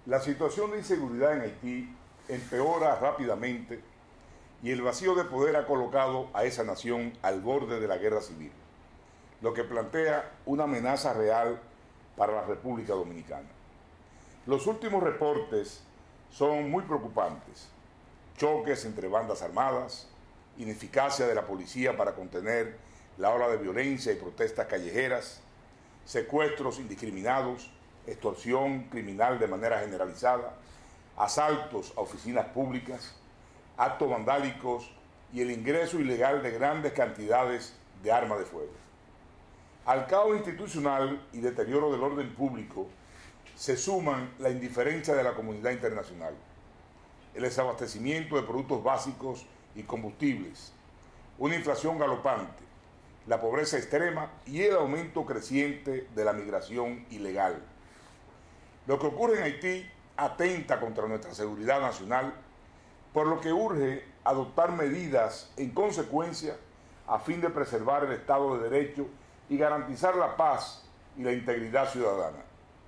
La situación de inseguridad en Haití empeora rápidamente y el vacío de poder ha colocado a esa nación al borde de la guerra civil, lo que plantea una amenaza real para la República Dominicana. Los últimos reportes son muy preocupantes: choques entre bandas armadas, ineficacia de la policía para contener la ola de violencia y protestas callejeras, secuestros indiscriminados, extorsión criminal de manera generalizada, asaltos a oficinas públicas, actos vandálicos y el ingreso ilegal de grandes cantidades de armas de fuego. Al caos institucional y deterioro del orden público se suman la indiferencia de la comunidad internacional, el desabastecimiento de productos básicos y combustibles, una inflación galopante, la pobreza extrema y el aumento creciente de la migración ilegal. Lo que ocurre en Haití atenta contra nuestra seguridad nacional, por lo que urge adoptar medidas en consecuencia a fin de preservar el Estado de Derecho y garantizar la paz y la integridad ciudadana.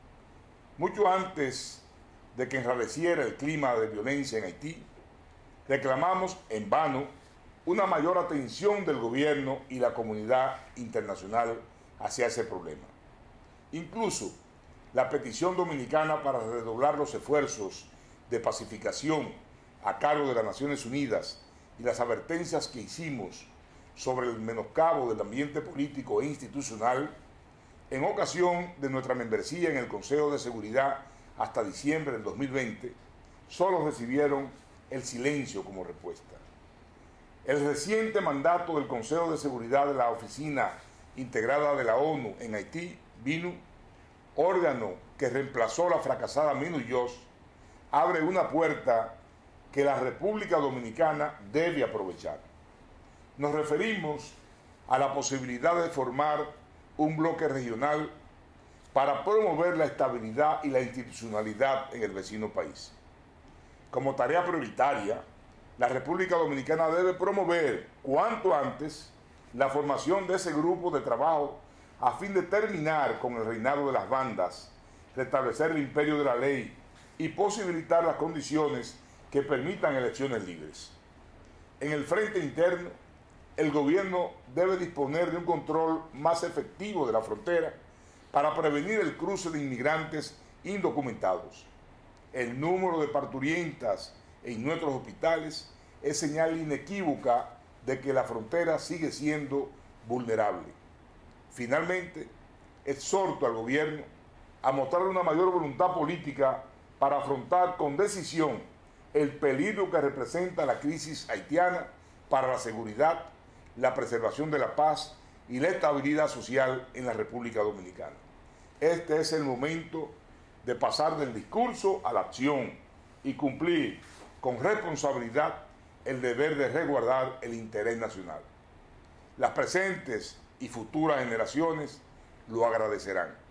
Mucho antes de que enrareciera el clima de violencia en Haití, reclamamos en vano una mayor atención del gobierno y la comunidad internacional hacia ese problema. Incluso la petición dominicana para redoblar los esfuerzos de pacificación a cargo de las Naciones Unidas y las advertencias que hicimos sobre el menoscabo del ambiente político e institucional en ocasión de nuestra membresía en el Consejo de Seguridad hasta diciembre del 2020, solo recibieron el silencio como respuesta. El reciente mandato del Consejo de Seguridad de la Oficina Integrada de la ONU en Haití, MINU, órgano que reemplazó la fracasada MINUYOS, abre una puerta que la República Dominicana debe aprovechar. Nos referimos a la posibilidad de formar un bloque regional para promover la estabilidad y la institucionalidad en el vecino país. Como tarea prioritaria, la República Dominicana debe promover cuanto antes la formación de ese grupo de trabajo a fin de terminar con el reinado de las bandas, restablecer el imperio de la ley y posibilitar las condiciones que permitan elecciones libres. En el frente interno, el gobierno debe disponer de un control más efectivo de la frontera para prevenir el cruce de inmigrantes indocumentados. El número de parturientas en nuestros hospitales es señal inequívoca de que la frontera sigue siendo vulnerable. Finalmente, exhorto al gobierno a mostrar una mayor voluntad política para afrontar con decisión el peligro que representa la crisis haitiana para la seguridad, la preservación de la paz y la estabilidad social en la República Dominicana. Este es el momento de pasar del discurso a la acción y cumplir con responsabilidad el deber de resguardar el interés nacional. Las presentes y futuras generaciones lo agradecerán.